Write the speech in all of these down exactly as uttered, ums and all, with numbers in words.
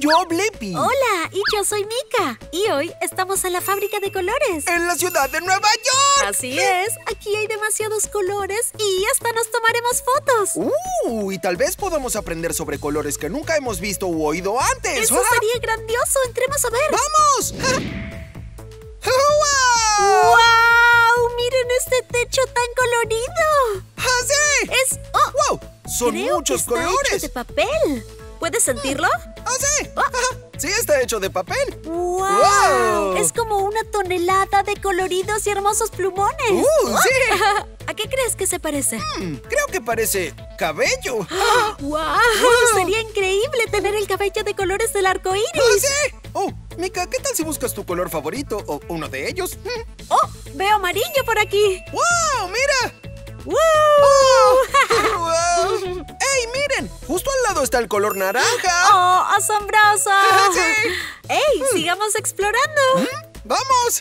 yo, Blippi. Hola, y yo soy Mika. Y hoy estamos en la fábrica de colores. En la ciudad de Nueva York. Así es, aquí hay demasiados colores y hasta nos tomaremos fotos. Uh, y tal vez podamos aprender sobre colores que nunca hemos visto u oído antes. Eso sería grandioso, entremos a ver. ¡Vamos! ¡Wow! ¡Wow! ¡Miren este techo tan colorido! ¡Ah, sí! Es... ¡Oh! ¡Wow! Son Creo muchos que está colores. hecho de papel. ¿Puedes sentirlo? ¡Ah, sí! Sí, está hecho de papel. ¡Wow! ¡Wow! Es como una tonelada de coloridos y hermosos plumones. ¡Uh, sí! ¿A qué crees que se parece? Hmm, creo que parece cabello. ¡Wow! Sería increíble tener el cabello de colores del arco iris. ¡Ah, sí! Oh, Mika, ¿qué tal si buscas tu color favorito o uno de ellos? ¡Oh! Veo amarillo por aquí. ¡Wow! ¡Mira! ¡Wow! ¡Oh! ¡Wow! ¡Ey, miren! Justo al lado está el color naranja. ¡Oh, asombroso! ¡Sí! ¡Ey, sigamos explorando! ¡Vamos!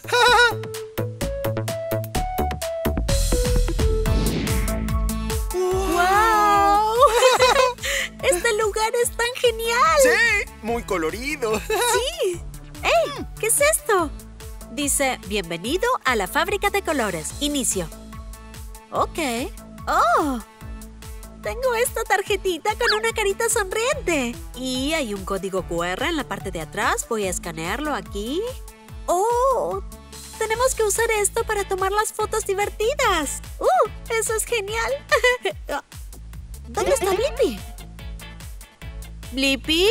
¡Wow! Este lugar es tan genial. ¡Sí! Muy colorido. ¡Sí! ¡Ey! ¿Qué es esto? Dice, bienvenido a la fábrica de colores. Inicio. Ok. ¡Oh! Tengo esta tarjetita con una carita sonriente. Y hay un código cu erre en la parte de atrás. Voy a escanearlo aquí. ¡Oh! Tenemos que usar esto para tomar las fotos divertidas. ¡Uh! ¡Eso es genial! ¿Dónde está Blippi? ¿Blippi?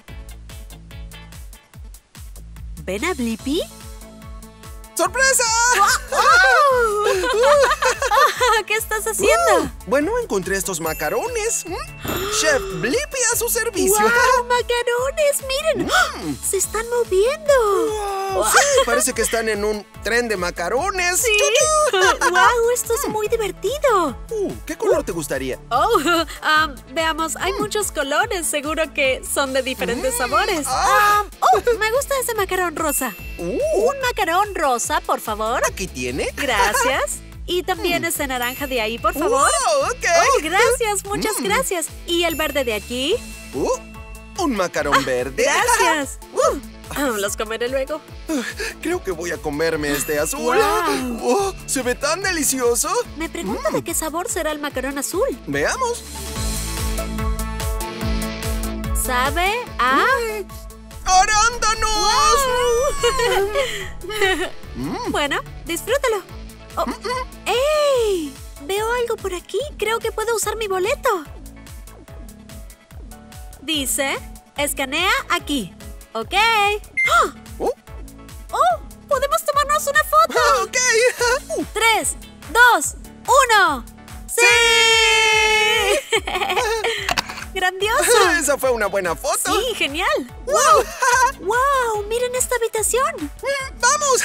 ¿Ven a Blippi? ¡Sorpresa! ¡Oh! ¿Qué estás haciendo? Uh, bueno, encontré estos macarones. Chef Blippi a su servicio. ¡Wow! ¡Macarones! ¡Miren! Mm. ¡Se están moviendo! Wow, sí, parece que están en un tren de macarones. ¡Sí! ¡Wow! Esto es muy divertido. Uh, ¿Qué color te gustaría? Oh, um, veamos, hay muchos colores. Seguro que son de diferentes Mm. sabores. Ah. Um, oh, me gusta ese macarón rosa. Uh, Un macarón rosa, por favor. Aquí tiene. Gracias. Y también ese naranja de ahí, por favor. Wow, ok. Oh, gracias, muchas Mm. gracias. ¿Y el verde de aquí? Uh, un macarón verde. Gracias. Uh, ah, los comeré luego. Creo que voy a comerme este azul. Wow. Oh, se ve tan delicioso. Me pregunto de qué sabor será el macarón azul. Veamos. ¿Sabe a...? ¡Arándanos! Wow. Bueno, disfrútalo. Oh. ¡Ey! Veo algo por aquí. Creo que puedo usar mi boleto. Dice, escanea aquí. Ok. ¡Oh! Oh, ¡Oh! ¡Podemos tomarnos una foto! ah, ok. Uh, Tres, dos, uno. ¡Sí! ¡Grandioso! Esa fue una buena foto. Sí, genial. ¡Wow! ¡Wow! ¡Miren esta habitación! ¡Vamos!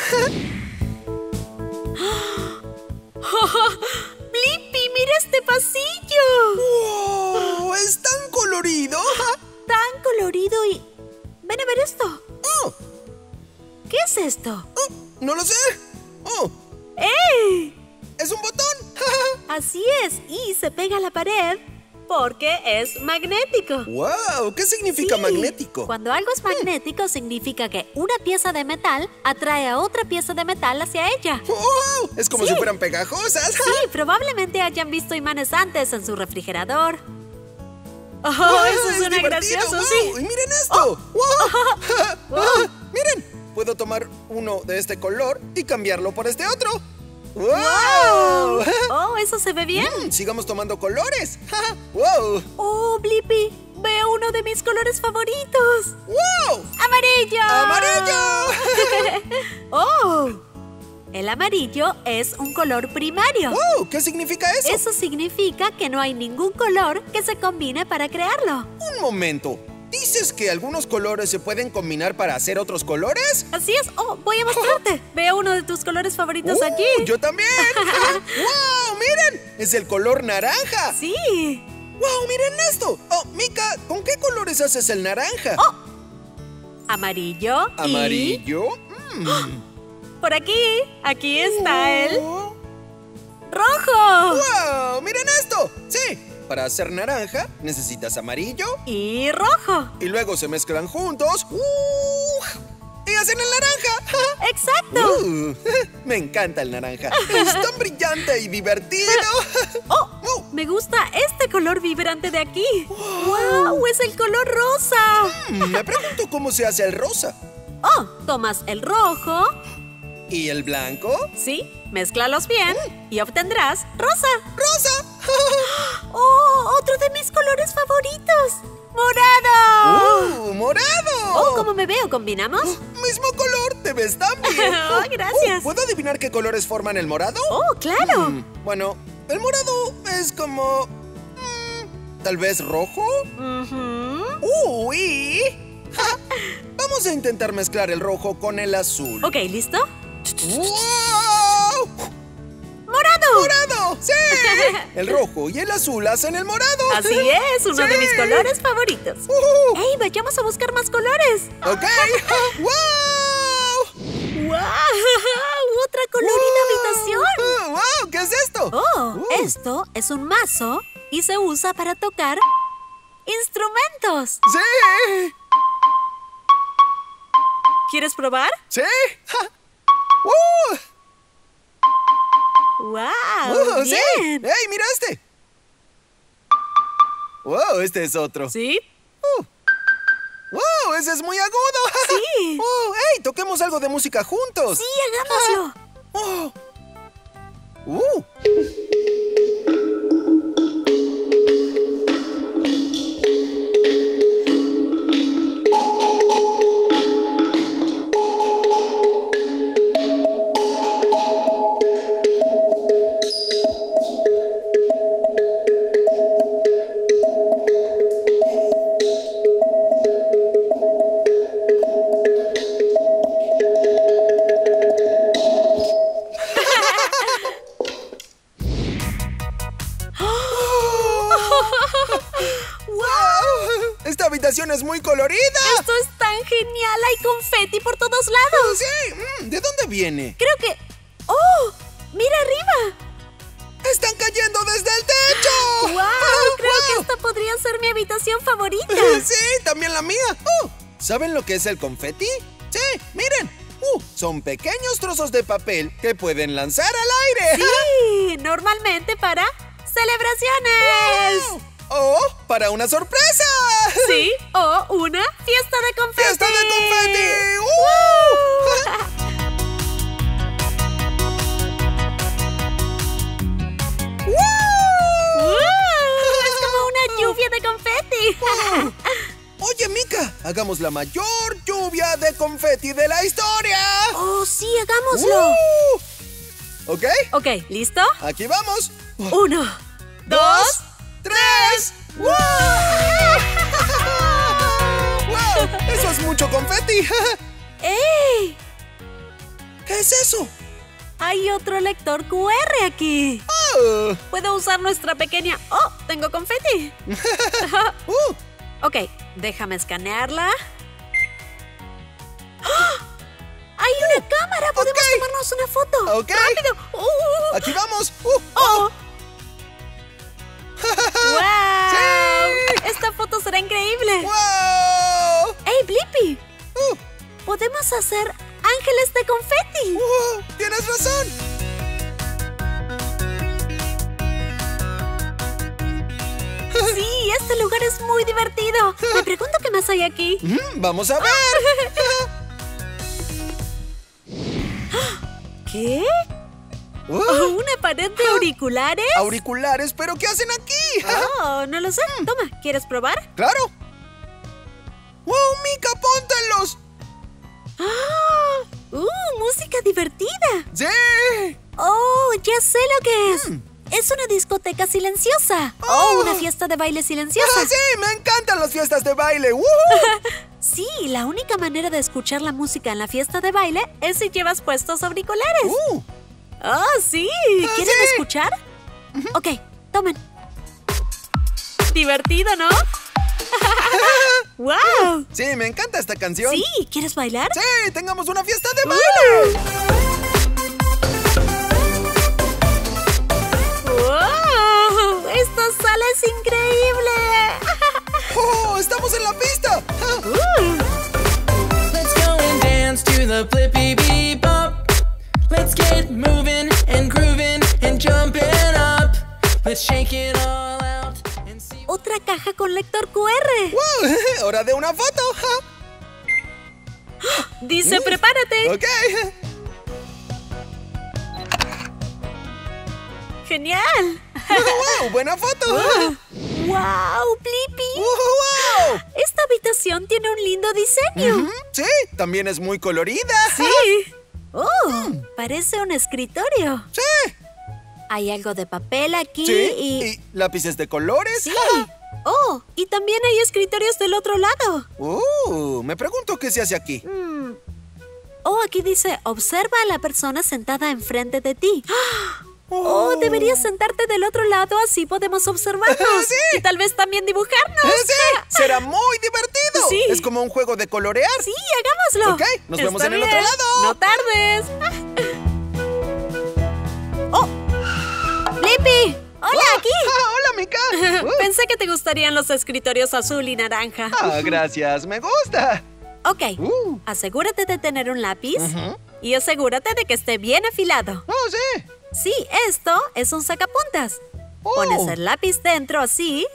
¡Blippi, mira este pasillo! ¡Wow! ¡Es tan colorido! Tan colorido y... ¡Ven a ver esto! Oh, ¿Qué es esto? oh, no lo sé. Oh, ¡Ey! es un botón. Así es, y se pega a la pared porque es magnético. ¡Wow! ¿Qué significa Sí. magnético? Cuando algo es magnético significa que una pieza de metal atrae a otra pieza de metal hacia ella. ¡Wow! Es como Sí. si fueran pegajosas. Sí, probablemente hayan visto imanes antes en su refrigerador. ¡Oh, ¡Ah, eso es suena divertido! gracioso, ¡Wow! sí! ¡Y miren esto! ¡Wow! Ah, ¡miren! Puedo tomar uno de este color y cambiarlo por este otro. ¡Wow! ¡Oh, eso se ve bien! Mm, sigamos tomando colores. ¡Wow! ¡Oh, Blippi! Veo uno de mis colores favoritos. ¡Wow! ¡Amarillo! ¡Amarillo! ¡Oh! El amarillo es un color primario. ¡Wow! ¿Qué significa eso? Eso significa que no hay ningún color que se combine para crearlo. Un momento. ¿Dices que algunos colores se pueden combinar para hacer otros colores? Así es. Oh, voy a mostrarte. Veo uno de tus colores favoritos Uh, allí. ¡Yo también! ¡Wow! ¡Miren! Es el color naranja. Sí. ¡Wow! ¡Miren esto! Oh, Mika, ¿con qué colores haces el naranja? Oh. Amarillo. y- ¿Amarillo? Mm. Por aquí. Aquí está el Oh. rojo. ¡Wow! ¡Miren miren esto. Sí, para hacer naranja necesitas amarillo y rojo. y luego se mezclan juntos. ¡Uh! Y hacen el naranja. ¡Exacto! Uh, me encanta el naranja. Es tan brillante y divertido. ¡Oh! Uh. Me gusta este color vibrante de aquí. ¡Wow! ¡Es el color rosa! Mm, me pregunto cómo se hace el rosa. ¡Oh! Tomas el rojo. ¿Y el blanco? Sí, mézclalos bien y obtendrás rosa. ¡Rosa! ¡Oh! ¡Otro de mis colores favoritos! ¡Morado! ¡Uh! ¡Morado! Oh, ¿cómo me veo? ¿Combinamos? ¡Mismo color! ¡Te ves tan bien! Oh, gracias. Uh, ¿Puedo adivinar qué colores forman el morado? ¡Oh, claro! Mm, bueno, el morado es como... mm, ¿tal vez rojo? Ujú. ¡Uy! Ja. Vamos a intentar mezclar el rojo con el azul. Ok, ¿listo? ¡Wow! ¡Morado! ¡Morado! ¡Sí! El rojo y el azul hacen el morado. Así es, uno ¡Sí! de mis colores favoritos. Uh, ¡Ey, vayamos a buscar más colores! ¡Ok! ¡Wow! ¡Wow! ¡Otra colorida habitación! Uh, ¡Wow! ¿Qué es esto? Oh, Uh. esto es un mazo y se usa para tocar instrumentos. ¡Sí! ¿Quieres probar? ¡Sí! Ja. ¡Uh! ¡Wow! Uh, ¡Sí! ¡Bien! ¡Ey, mira este! ¡Wow! Este es otro. ¿Sí? Uh. ¡Wow! ¡Ese es muy agudo! Sí. ¡Oh! ¡Ey! Toquemos algo de música juntos. ¡Sí, hagámoslo! ¡Oh! ¡Uh! ¡Esta habitación es muy colorida! ¡Esto es tan genial! ¡Hay confeti por todos lados! ¡Sí! Mm, ¿de dónde viene? Creo que... ¡Oh! ¡Mira arriba! ¡Están cayendo desde el techo! ¡Wow! Creo que ¡Wow! esta podría ser mi habitación favorita. ¡Sí! ¡También la mía! Uh, ¿saben lo que es el confeti? ¡Sí! ¡Miren! Uh, son pequeños trozos de papel que pueden lanzar al aire. Sí, normalmente para celebraciones. ¡Wow! ¡O para una sorpresa! Sí, o una fiesta de confeti. ¡Fiesta de confeti! ¡Uh! ¡Wow! ¡Uh! Es como una lluvia de confeti. ¡Wow! Oye, Mika, hagamos la mayor lluvia de confeti de la historia. ¡Oh, sí, hagámoslo! Uh. ¿Ok? Ok, ¿listo? Aquí vamos. Uno, Dos, tres. ¡Wow! ¡Wow! ¡Eso es mucho confeti! ¡Ey! ¿Qué es eso? Hay otro lector cu erre aquí. Oh. ¿Puedo usar nuestra pequeña... ¡Oh! ¡Tengo confeti! Uh. Ok, déjame escanearla. ¡Oh! ¡Hay una cámara! ¡Podemos Ok. tomarnos una foto! Ok. ¡Rápido! ¡Uh! Aquí vamos. Uh. ¡Oh! ¡Wow! ¡Sí! ¡Esta foto será increíble! ¡Wow! ¡Ey, Blippi! Uh. ¡Podemos hacer ángeles de confeti! Uh. ¡Tienes razón! ¡Sí! ¡Este lugar es muy divertido! Me pregunto qué más hay aquí. Mm, ¡Vamos a ver! ¿Qué? Uh. ¿Una pared de auriculares? Auriculares, ¿pero qué hacen aquí? Oh, no lo sé. Toma, ¿quieres probar? ¡Claro! ¡Wow, Mika, póntelos! ¡Ah! ¡Uh, música divertida! ¡Sí! ¡Oh, ya sé lo que es! Mm. Es una discoteca silenciosa. Oh. ¡Oh, una fiesta de baile silenciosa! ¡Ah, sí! ¡Me encantan las fiestas de baile! ¡Woo! Sí, la única manera de escuchar la música en la fiesta de baile es si llevas puestos auriculares. Uh. ¡Oh, sí! Ah, ¿Quieren sí. escuchar? Ok, tomen. Divertido, ¿no? ¡Wow! Sí, me encanta esta canción. Sí, ¿quieres bailar? ¡Sí! ¡Tengamos una fiesta de baile! ¡Wow! Otra caja con lector Q R. ¡Wow! ¡Hora de una foto! Dice, prepárate. Ok. ¡Genial! ¡Wow! ¡Buena foto! ¡Wow! ¡Wow, Blippi! ¡Wow! Esta habitación tiene un lindo diseño. Uh-huh. Sí, también es muy colorida. Sí. ¡Oh! Mm. Parece un escritorio. Sí. Hay algo de papel aquí sí. y... ¿Y lápices de colores? Sí. ¡Oh! Y también hay escritorios del otro lado. ¡Uh! Me pregunto qué se hace aquí. Mm. Oh, aquí dice, observa a la persona sentada enfrente de ti. ¡Oh! Oh, deberías sentarte del otro lado, así podemos observarnos. Sí. Y tal vez también dibujarnos. Sí, será muy divertido. Sí. Es como un juego de colorear. Sí, hagámoslo. Ok, nos Está vemos en bien. el otro lado. No tardes. ¡Oh! ¡Blippi! ¡Hola, oh, aquí! Ah, ¡Hola, Mika! Uh. Pensé que te gustarían los escritorios azul y naranja. Ah, gracias. Me gusta. Ok. Uh. Asegúrate de tener un lápiz Uh-huh. y asegúrate de que esté bien afilado. Oh, sí. Sí, esto es un sacapuntas. Oh. Pones el lápiz dentro así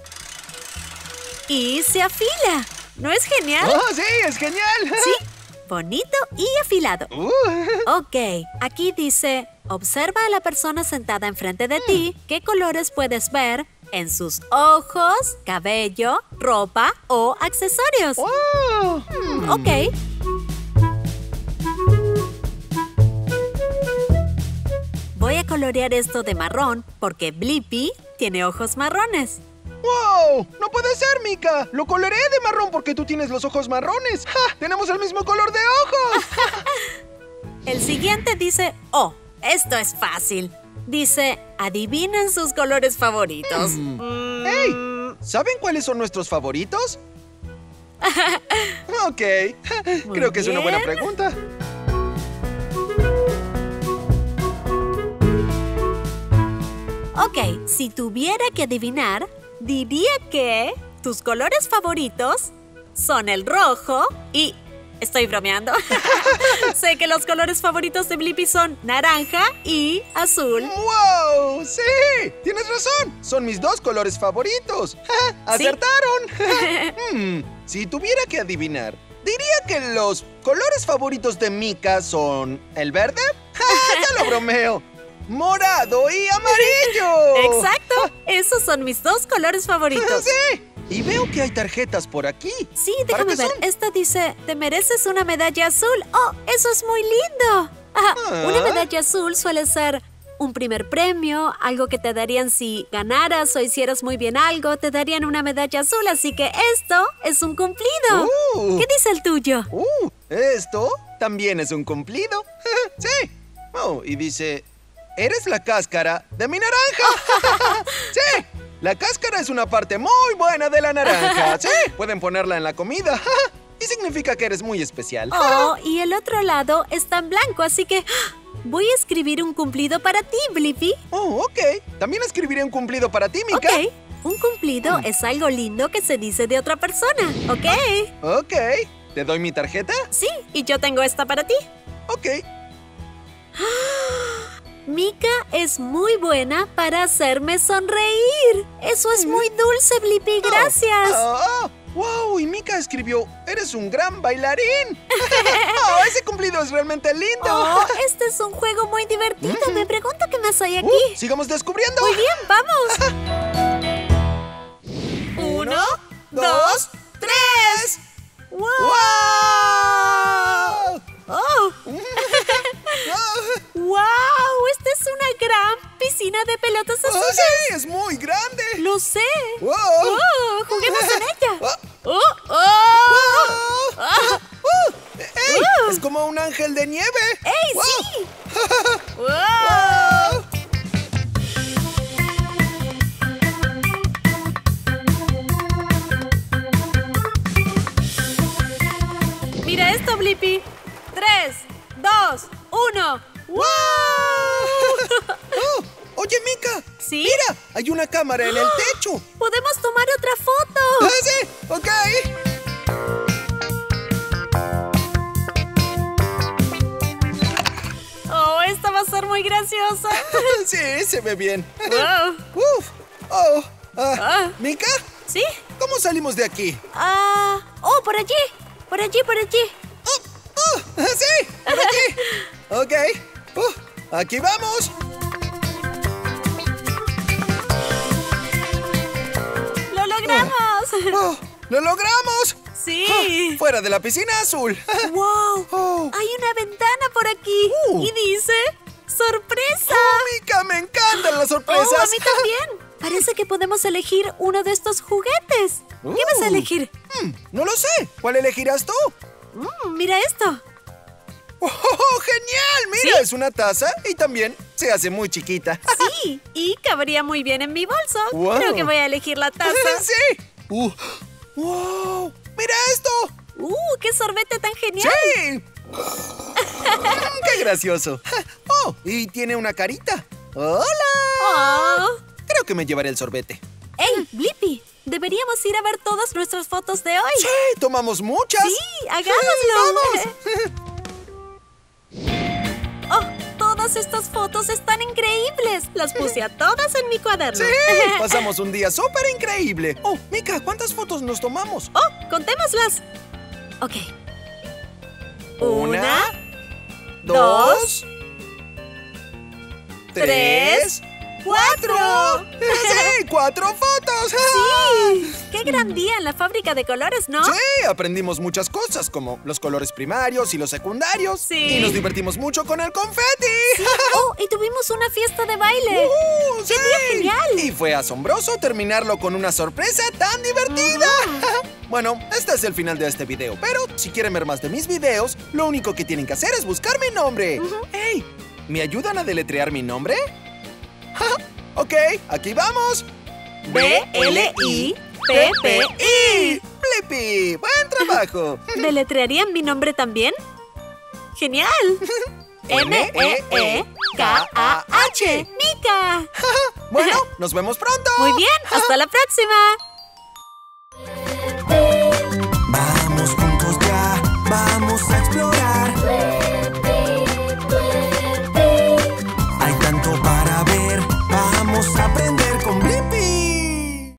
y se afila. ¿No es genial? Oh, sí, es genial. Sí, bonito y afilado. Uh. Ok, aquí dice, observa a la persona sentada enfrente de ti. ¿Qué colores puedes ver en sus ojos, cabello, ropa o accesorios? Oh. Hmm, ok. Voy a colorear esto de marrón porque Blippi tiene ojos marrones. ¡Wow! ¡No puede ser, Mika! Lo coloreé de marrón porque tú tienes los ojos marrones. ¡Ja! ¡Tenemos el mismo color de ojos! El siguiente dice, oh, esto es fácil. Dice, adivinen sus colores favoritos. Mm. Mm. ¡Hey! ¿Saben cuáles son nuestros favoritos? Ok. Muy Creo que es una buena bien. pregunta. Ok, si tuviera que adivinar, diría que tus colores favoritos son el rojo y... Estoy bromeando. Sé que los colores favoritos de Blippi son naranja y azul. ¡Wow! ¡Sí! ¡Tienes razón! Son mis dos colores favoritos. ¡Ja! ¡Acertaron! hmm, si tuviera que adivinar, diría que los colores favoritos de Mika son el verde. ¡Ja! ¡Ya lo bromeo! ¡Morado y amarillo! ¡Exacto! Esos son mis dos colores favoritos. ¡Sí! Y veo que hay tarjetas por aquí. Sí, ¿Para déjame qué ver. son? Esta dice, te mereces una medalla azul. ¡Oh, eso es muy lindo! Ajá, Ah. Una medalla azul suele ser un primer premio, algo que te darían si ganaras o hicieras muy bien algo, te darían una medalla azul, así que esto es un cumplido. Uh. ¿Qué dice el tuyo? Uh, esto también es un cumplido. Sí. Oh, y dice, eres la cáscara de mi naranja. Sí. La cáscara es una parte muy buena de la naranja. Sí. Pueden ponerla en la comida. Y significa que eres muy especial. Oh, y el otro lado está en blanco, así que voy a escribir un cumplido para ti, Blippi. Oh, ok. También escribiré un cumplido para ti, Mika. Ok. Un cumplido es algo lindo que se dice de otra persona, ¿ok? Ok. ¿Te doy mi tarjeta? Sí, y yo tengo esta para ti. Ok. Mika es muy buena para hacerme sonreír. Eso es muy dulce, Blippi. Gracias. Oh, oh, ¡wow! Y Mika escribió, eres un gran bailarín. Oh, ese cumplido es realmente lindo. Oh, este es un juego muy divertido. Me pregunto qué más hay aquí. Uh, sigamos descubriendo. Muy bien, vamos. Uno, dos, tres. ¡Wow! ¡Wow! ¡Oh! ¡Wow! Esta es una gran piscina de pelotas Oh, azules. sí, es muy grande. ¡Lo sé! ¡Wow! ¡Oh! ¡Juguemos en ella! Oh, ¡Oh! ¡Oh! oh. ¡Ah! Uh, ¡Ey! Uh. Es como un ángel de nieve. ¡Ey, Wow. sí! ¡Wow! Wow. Mira esto, Blippi. Tres, dos, uno. ¡Wow! Oh, oye, Mika. ¿Sí? Mira, hay una cámara en el techo. ¡Podemos tomar otra Ah, foto! sí, ok. ¡Oh, esta va a ser muy graciosa. Sí, se ve bien. Wow. Uf. Oh. Ah, Ah. ¿Mika? ¿Sí? ¿Cómo salimos de aquí? Ah. Oh, por allí. Por allí, por allí. Oh, oh, sí, por aquí. Ok. Uh, aquí vamos. ¡Lo logramos! Oh, ¡lo logramos! Sí. Oh, fuera de la piscina azul. ¡Wow! Oh. Hay una ventana por aquí. Uh. Y dice... ¡Sorpresa! Oh, Mika, me encantan las sorpresas. Oh, a mí también. Parece que podemos elegir uno de estos juguetes. ¿Qué vas a Uh. elegir? Hmm, no lo sé. ¿Cuál elegirás tú? Mm, mira esto. ¡Oh, genial! Mira, ¿Sí? es una taza y también se hace muy chiquita. Sí, y cabría muy bien en mi bolso. Wow. Creo que voy a elegir la taza. ¡Sí! Uh, ¡Wow! ¡Mira esto! ¡Uh, qué sorbete tan genial! ¡Sí! ¡Qué gracioso! ¡Oh! Y tiene una carita. ¡Hola! Oh. Creo que me llevaré el sorbete. ¡Ey, Blippi! Deberíamos ir a ver todas nuestras fotos de hoy. ¡Sí! ¡Tomamos muchas! Sí, hagámoslo. ¡Oh! Todas estas fotos están increíbles. Las puse a todas en mi cuaderno. ¡Sí! Pasamos un día súper increíble. Oh, Mika, ¿cuántas fotos nos tomamos? ¡Oh! ¡Contémoslas! Ok. Una, dos, dos, tres, cuatro. ¡Sí! ¡Cuatro fotos! ¡Sí! ¡Qué gran día en la fábrica de colores!, ¿no? Sí, aprendimos muchas cosas, como los colores primarios y los secundarios. Sí. Y nos divertimos mucho con el confeti. ¡Oh! Y tuvimos una fiesta de baile. ¡Uh, ¡Qué sí! día genial! Y fue asombroso terminarlo con una sorpresa tan divertida. Bueno, este es el final de este video, pero si quieren ver más de mis videos, lo único que tienen que hacer es buscar mi nombre. ¡Hey! ¿Me ayudan a deletrear mi nombre? Ok, aquí vamos. B L I P P I. Blippi, buen trabajo. ¿Deletrearían mi nombre también? ¡Genial! M E E K A H. ¡Mika! Bueno, nos vemos pronto. Muy bien, hasta la próxima.